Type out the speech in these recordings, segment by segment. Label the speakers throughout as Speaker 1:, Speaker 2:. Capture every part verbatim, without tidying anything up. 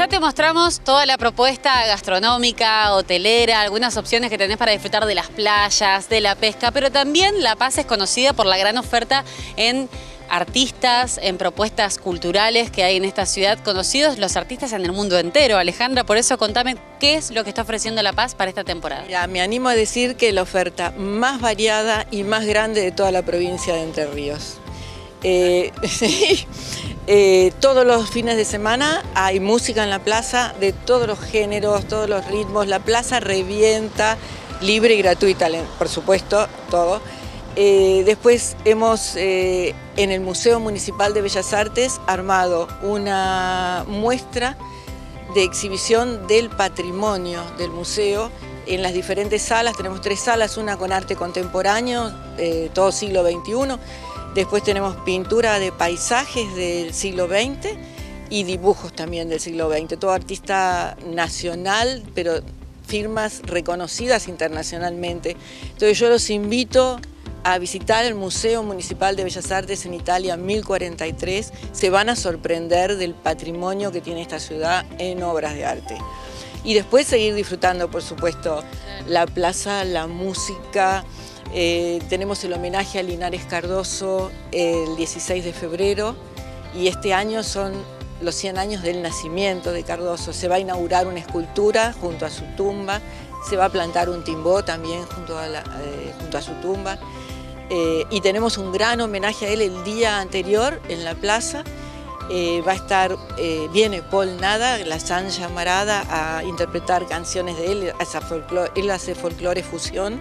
Speaker 1: Ya te mostramos toda la propuesta gastronómica, hotelera, algunas opciones que tenés para disfrutar de las playas, de la pesca, pero también La Paz es conocida por la gran oferta en artistas, en propuestas culturales que hay en esta ciudad, conocidos los artistas en el mundo entero. Alejandra, por eso contame qué es lo que está ofreciendo La Paz para esta temporada.
Speaker 2: Mira, me animo a decir que la oferta más variada y más grande de toda la provincia de Entre Ríos. Eh, sí. Eh, todos los fines de semana hay música en la plaza de todos los géneros, todos los ritmos. La plaza revienta, libre y gratuita, por supuesto, todo. Eh, después hemos eh, en el Museo Municipal de Bellas Artes armado una muestra de exhibición del patrimonio del museo en las diferentes salas. Tenemos tres salas, una con arte contemporáneo, eh, todo siglo veintiuno. Después tenemos pintura de paisajes del siglo veinte y dibujos también del siglo veinte. Todo artista nacional, pero firmas reconocidas internacionalmente. Entonces yo los invito a visitar el Museo Municipal de Bellas Artes en Italia mil cuarenta y tres. Se van a sorprender del patrimonio que tiene esta ciudad en obras de arte. Y después seguir disfrutando, por supuesto, la plaza, la música. Eh, tenemos el homenaje a Linares Cardoso el dieciséis de febrero y este año son los cien años del nacimiento de Cardoso. Se va a inaugurar una escultura junto a su tumba, se va a plantar un timbó también junto a, la, eh, junto a su tumba eh, y tenemos un gran homenaje a él el día anterior en la plaza. Eh, va a estar, eh, viene Paul Nada, la San Llamarada, a interpretar canciones de él, esa folclore, él hace folclore fusión.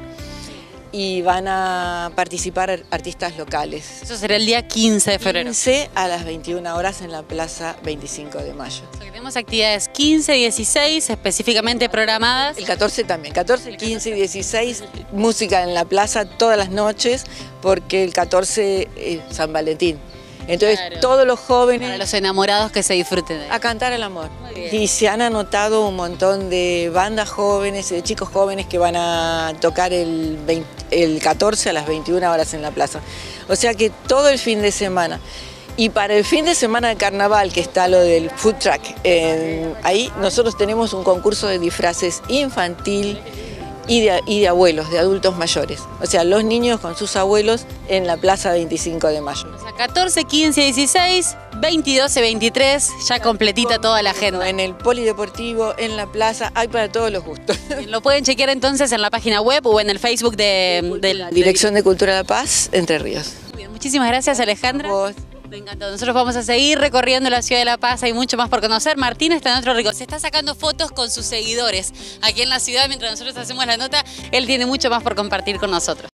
Speaker 2: Y van a participar artistas locales.
Speaker 1: Eso será el día quince de febrero.
Speaker 2: quince a las veintiuna horas en la Plaza veinticinco de mayo.
Speaker 1: O sea, que tenemos actividades quince y dieciséis específicamente programadas.
Speaker 2: El catorce también, catorce, quince y dieciséis, música en la plaza todas las noches, porque el catorce es San Valentín. Entonces claro, todos los jóvenes...
Speaker 1: Para los enamorados que se disfruten de él.
Speaker 2: A cantar el amor. Y se han anotado un montón de bandas jóvenes y de chicos jóvenes que van a tocar el, veinte, el catorce a las veintiuna horas en la plaza. O sea que todo el fin de semana. Y para el fin de semana de carnaval, que está lo del food truck, eh, ahí nosotros tenemos un concurso de disfraces infantil y de, y de abuelos, de adultos mayores. O sea, los niños con sus abuelos en la Plaza veinticinco de mayo.
Speaker 1: O sea, catorce, quince, dieciséis, veintidós y veintitrés, ya completita toda la agenda.
Speaker 2: En el polideportivo, en la plaza, hay para todos los gustos.
Speaker 1: Lo pueden chequear entonces en la página web o en el Facebook de, de la
Speaker 2: Dirección de Cultura de La Paz, Entre Ríos.
Speaker 1: Muy bien, muchísimas gracias, Alejandra.
Speaker 2: Vos.
Speaker 1: Me encantó. Nosotros vamos a seguir recorriendo la ciudad de La Paz, hay mucho más por conocer. Martín está en otro rincón, se está sacando fotos con sus seguidores aquí en la ciudad mientras nosotros hacemos la nota. Él tiene mucho más por compartir con nosotros.